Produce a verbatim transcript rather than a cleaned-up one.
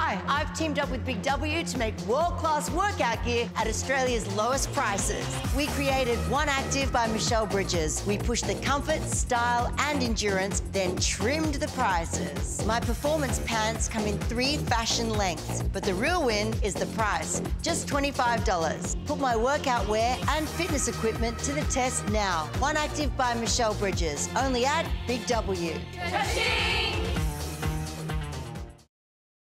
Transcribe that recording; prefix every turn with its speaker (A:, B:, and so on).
A: Hi, I've teamed up with Big W to make world-class workout gear at Australia's lowest prices. We created One Active by Michelle Bridges. We pushed the comfort, style, and endurance, then trimmed the prices. My performance pants come in three fashion lengths, but the real win is the price, just twenty-five dollars. Put my workout wear and fitness equipment to the test now. One Active by Michelle Bridges, only at Big W.
B: Ka-ching!